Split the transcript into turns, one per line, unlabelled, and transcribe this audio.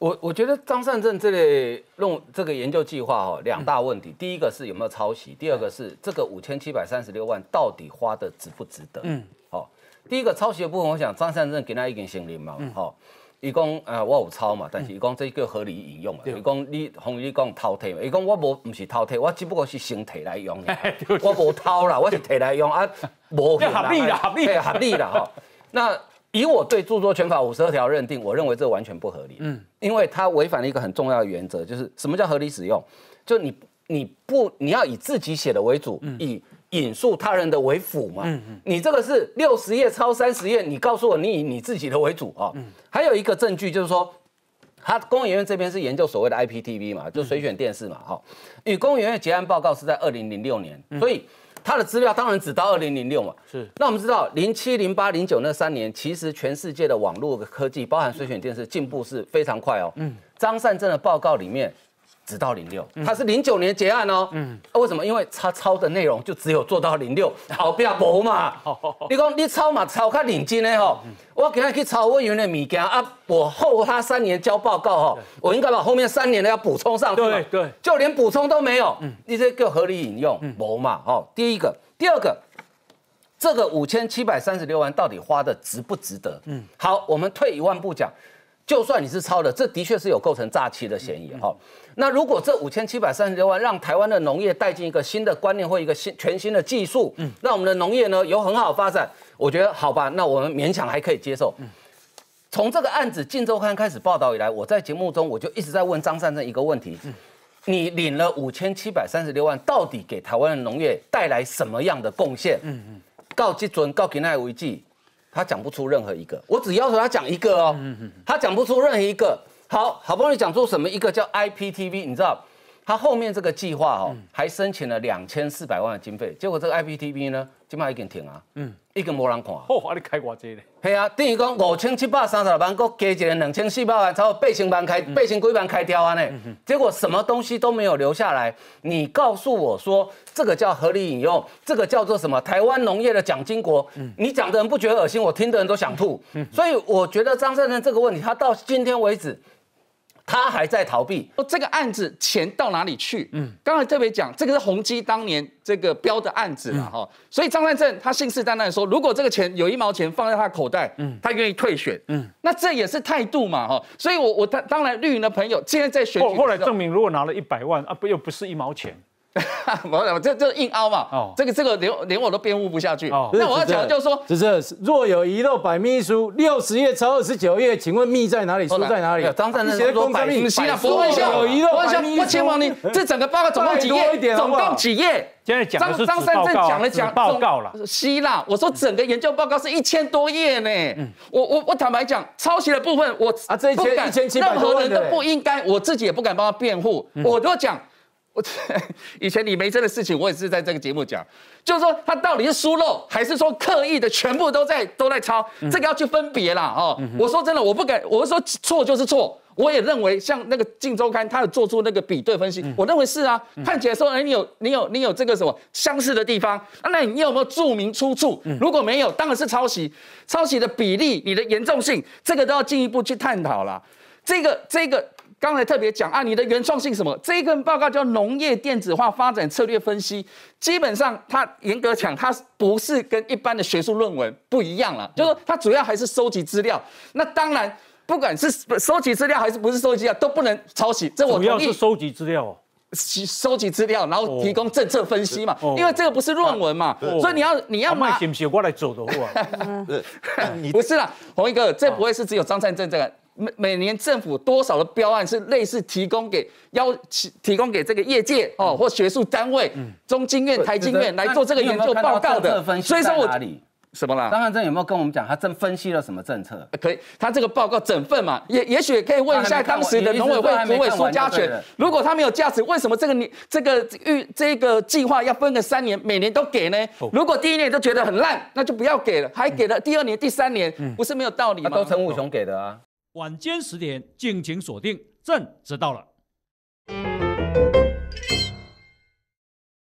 我觉得张善政这类这个研究计划哦，两大问题，第一个是有没有抄袭，第二个是这个5736万到底花的值不值得？好，第一个抄袭的部分，我想张善政给他已经承认嘛，好。伊讲我有抄嘛，但是伊讲这叫合理引用嘛。伊讲你洪你讲偷摕嘛，伊讲我不是偷摕，我只不过是先摕来用，我无偷啦，我是摕来用啊，无
合理啦，
合理啦哈。那以我对著作权法52条认定，我认为这完全不合理。因为它违反了一个很重要的原则，就是什么叫合理使用？就你要以自己写的为主，以引述他人的为辅嘛。你这个是60页抄30页，你告诉我你以你自己的为主啊。还有一个证据就是说，他工研院这边是研究所谓的 IPTV 嘛，就随选电视嘛。因为工研院结案报告是在2006年，所以他的资料当然只到2006嘛。是。那我们知道07、08、09那3年，其实全世界的网络科技，包含随选电视，进步是非常快哦。张善政的报告里面。只到06，他是09年结案哦。为什么？因为他抄的内容就只有做到06，后边无嘛。你讲你抄嘛，抄较认真的吼。我今日去抄委员的物件啊，我后他3年交报告吼，我应该把后面3年的要补充上去嘛。对，就连补充都没有。你这叫合理引用，无嘛。第一个，第二个，这个5736万到底花的值不值得？好，我们退1万步讲。就算你是抄的，这的确是有构成诈欺的嫌疑哈。那如果这5736万让台湾的农业带进一个新的观念或一个全新的技术，让我们的农业呢有很好的发展，我觉得好吧，那我们勉强还可以接受。从这个案子《镜周刊》开始报道以来，我在节目中我就一直在问张善政一个问题：你领了5736万，到底给台湾的农业带来什么样的贡献？到这阵到今天为止。他讲不出任何一个，我只要求他讲一个哦，他讲不出任何一个。好不容易讲出什么一个叫 IPTV， 你知道，他后面这个计划哦，还申请了2400万的经费，结果这个 IPTV 呢，今麦已经停啊，已经没人看。
哦，你开偌济咧？
系啊，等于讲5736万，搁加一个2400万，超过8000几万开掉啊呢。结果什么东西都没有留下来。你告诉我说这个叫合理引用，这个叫做什么？台湾农业的蒋经国。你讲的人不觉得恶心，我听的人都想吐。所以我觉得张善政这个问题，他到今天为止。他还在逃避。
这个案子钱到哪里去？刚才特别讲，这个是宏基当年这个标的案子了哈，所以张善政他信誓旦旦说，如果这个钱有1毛钱放在他的口袋，他愿意退选。那这也是态度嘛哈。所以我当然绿营的朋友现在在选举，
后来证明如果拿了100万啊，又不是1毛钱。
这硬凹嘛，这个连我都辩护不下去。那我要讲的就是说，
只是若有遗漏百秘书60页抄29页，请问密在哪里？书在哪里？
张善政说百密，
不问笑，有遗漏百秘书。我请问你，这整个报告总共几页？总共几页？
现在讲的是
张善政讲了
报告了，
希腊，我说整个研究报告是1000多页呢。我坦白讲，抄袭的部分我
这1700
任何人都不应该，我自己也不敢帮他辩护。我就讲。以前李梅珍的事情，我也是在这个节目讲，就是说他到底是疏漏，还是说刻意的全部都在抄，这个要去分别啦哦。我说真的，我不敢，我说错就是错。我也认为像那个《镜周刊》，他有做出那个比对分析，我认为是啊，看起来说，你有这个什么相似的地方，那你有没有注明出处？如果没有，当然是抄袭，抄袭的比例、你的严重性，这个都要进一步去探讨啦。这个。刚才特别讲啊，你的原创性什么？这一份报告叫《农业电子化发展策略分析》，基本上它严格讲，它不是跟一般的学术论文不一样了，就是说它主要还是收集资料。那当然，不管是收集资料还是不是收集资料，都不能抄袭。这我同意。
主要是收集资料。
收集资料，然后提供政策分析嘛，因为这个不是论文嘛，所以你要
买是不是我来做的话？
不是啦，洪一哥，这不会是只有张善政这个。每年政府多少的标案是类似提供给这个业界或学术单位，中经院、台经院来做这个研究报告的，
所以说我
什么啦？
张善政有没有跟我们讲他真分析了什么政策？
可以，他这个报告整份嘛，也许可以问一下当时的农委会主委苏家全，如果他没有价值，为什么这个计划要分个3年，每年都给呢？如果第1年都觉得很烂，那就不要给了，还给了第2年、第3年，不是没有道理吗？
都陈武雄给的啊。
晚间10点，敬请锁定，朕知道了。